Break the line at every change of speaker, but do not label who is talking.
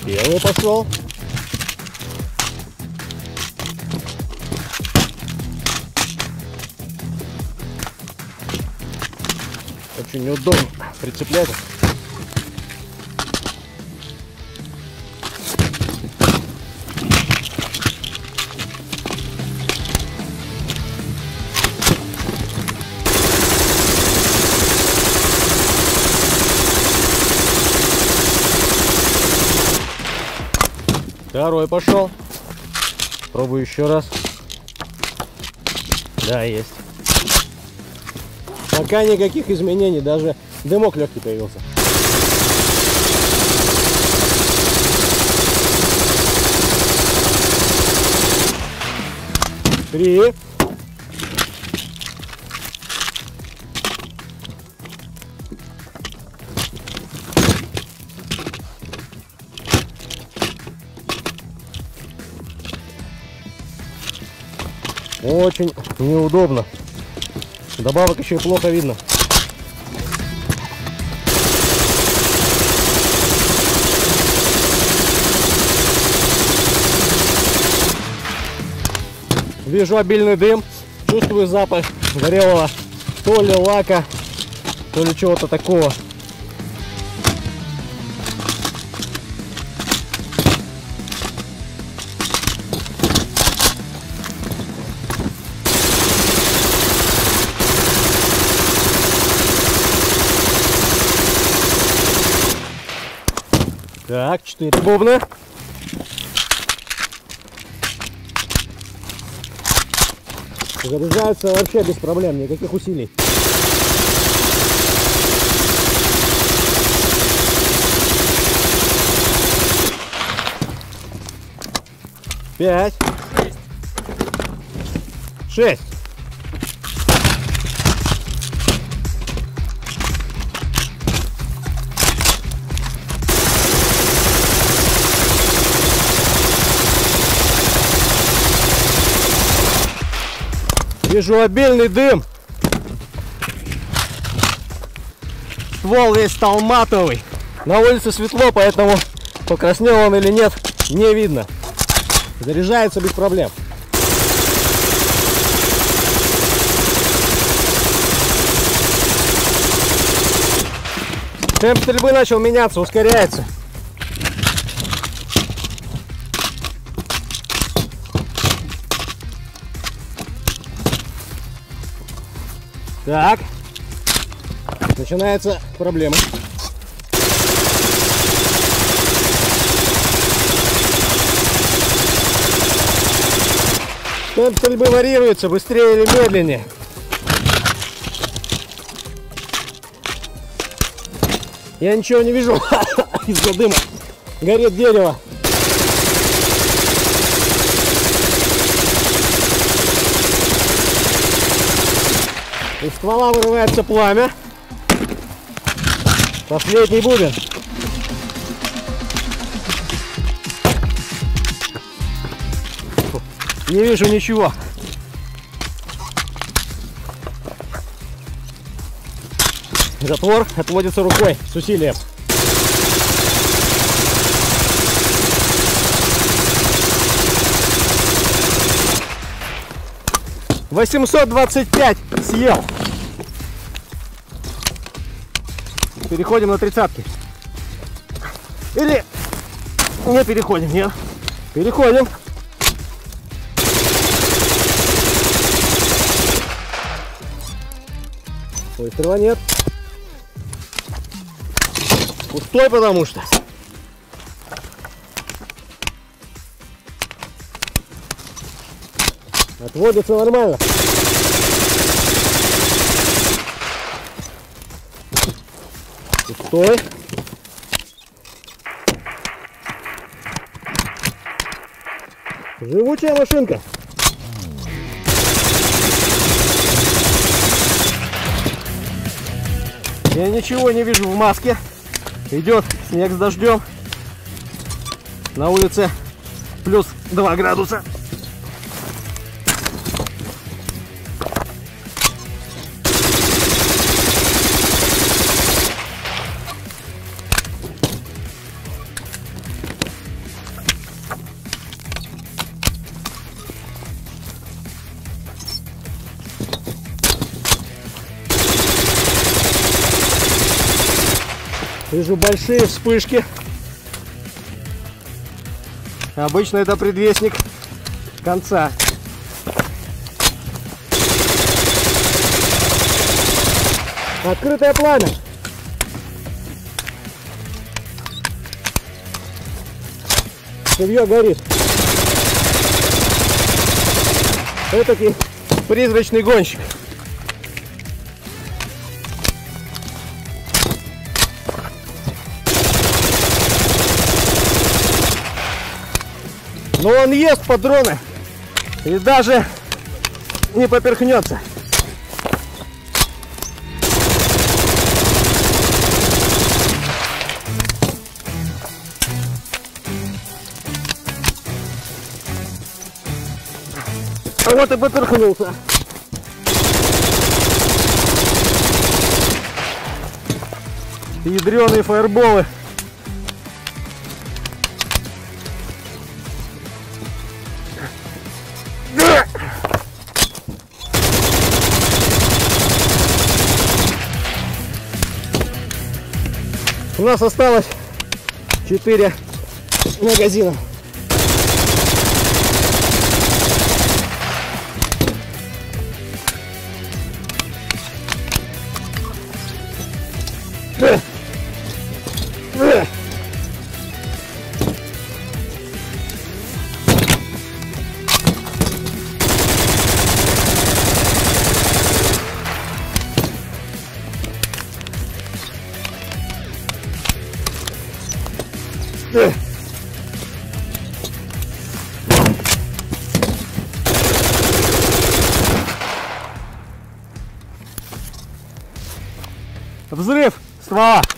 Первый пошел. Очень неудобно прицеплять. Второй пошел. Пробую еще раз. Да, есть. Пока никаких изменений, даже дымок легкий появился. Три. Очень неудобно. Добавок еще и плохо видно. Вижу обильный дым, чувствую запах горелого то ли лака, то ли чего-то такого. Так, 4 бубна. Заряжается вообще без проблем, никаких усилий. Пять. 6. Вижу обильный дым. Ствол весь стал матовый. На улице светло, поэтому покраснел он или нет, не видно. Заряжается без проблем. Темп стрельбы начал меняться, ускоряется. Так, начинается проблема. Темп стрельбы варьируется, быстрее или медленнее. Я ничего не вижу из-за дыма. Горит дерево. Из ствола вырывается пламя. Последний бубен. Не вижу ничего. Затвор отводится рукой с усилием. $825 съел. Переходим на 30-ки. Или не переходим, нет. Переходим. Выстрела нет. Пустой, потому что. Отводится нормально. Пустой. Живучая машинка. Я ничего не вижу в маске. Идет снег с дождем. На улице плюс 2 градуса. Вижу большие вспышки. Обычно это предвестник конца. Открытое пламя. Живье горит. Этакий призрачный гонщик. Но он ест патроны и даже не поперхнется. А вот и поперхнулся. Ядреные фаерболы. У нас осталось 4 магазина. Взрыв ствола.